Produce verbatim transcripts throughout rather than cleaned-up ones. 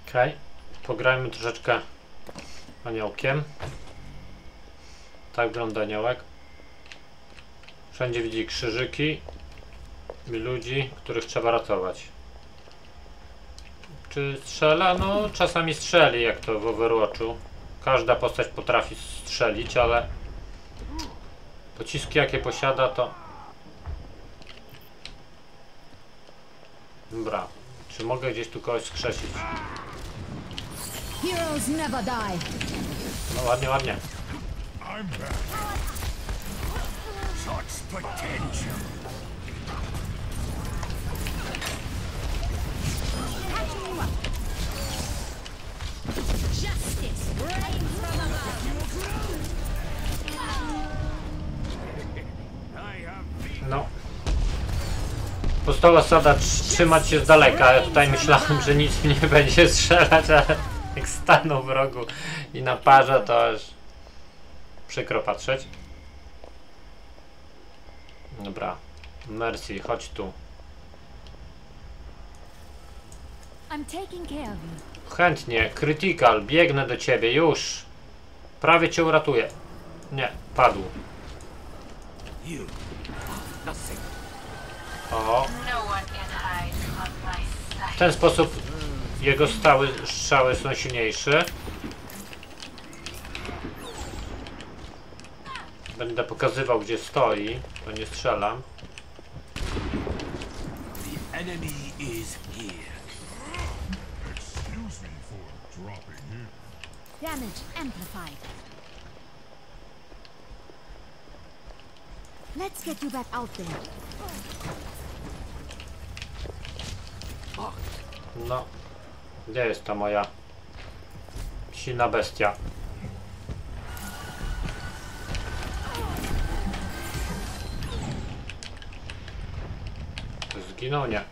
Okej, okay. Pograjmy troszeczkę aniołkiem. Tak wygląda aniołek. Wszędzie widzi krzyżyki i ludzi, których trzeba ratować. Czy strzela? No czasami strzeli, jak to w Overwatchu. Każda postać potrafi strzelić, ale pociski jakie posiada to... Dobra, czy mogę gdzieś tu kogoś skrzesić? Heroes never die. No ładnie, ładnie. No. Podstawowa zasada trzymać się z daleka. Ja tutaj myślałem, że nic mi nie będzie strzelać, ale jak stanął w rogu i na parze, to aż przykro patrzeć. Dobra. Mercy, chodź tu. Chętnie. Critical. Biegnę do ciebie. Już. Prawie cię uratuję. Nie. Padł. O. W ten sposób jego stałe strzały są silniejsze. Będę pokazywał, gdzie stoi, to nie strzelam. Damage amplified. Let's get you back out there. No, gdzie jest ta moja silna bestia? Zginął? Nie.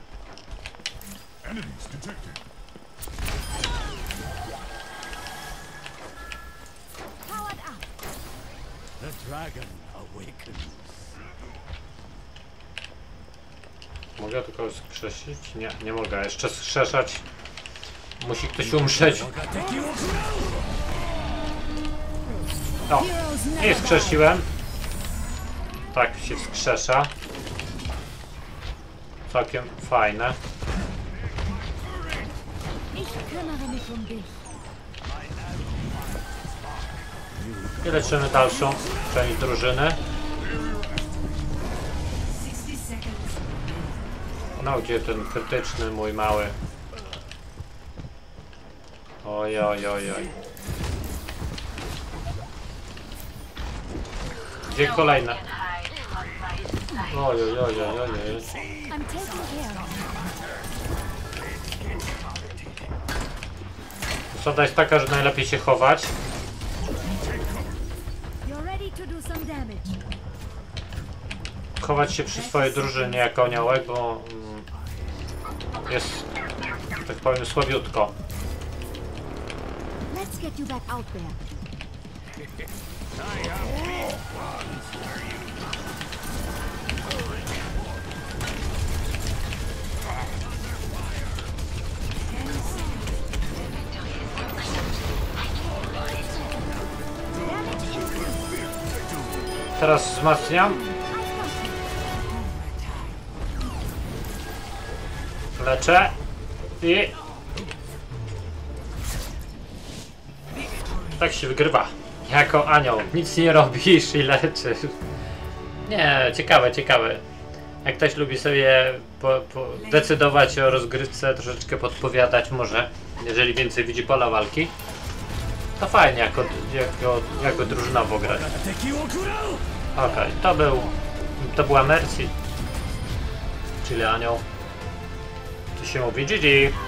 Mogę tylko skrzesić? Nie, nie mogę. Jeszcze skrzeszać. Musi ktoś umrzeć. O! Nie skrzesiłem. Tak się skrzesza. Całkiem fajne. I leczymy dalszą część drużyny. No, gdzie ten krytyczny mój mały? Oj, oj, oj, oj. Gdzie kolejne? Oj, oj, oj, oj, oj. Zasada jest taka, że najlepiej się chować. Chować się przy swojej drużynie jako aniołek, bo mm, jest, tak powiem, słabiutko. Teraz wzmacniam. Leczę. I... tak się wygrywa. Jako anioł. Nic nie robisz i leczysz. Nie, ciekawe, ciekawe. Jak ktoś lubi sobie po, po decydować o rozgrywce, troszeczkę podpowiadać może, jeżeli więcej widzi pola walki, to fajnie jako, jako, jako drużynowo grać. Okej, okay, to był, to była Mercy, czyli anioł. Tu się mówi G G.